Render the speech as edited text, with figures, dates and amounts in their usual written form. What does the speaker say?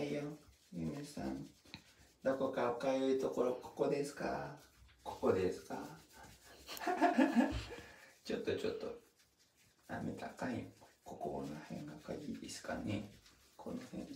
いよ。ゆめさん。どこかおかゆいところ、ここですか？ここですか？ちょっと。舐めたかいよ。ここら辺がかゆいですかね。この辺。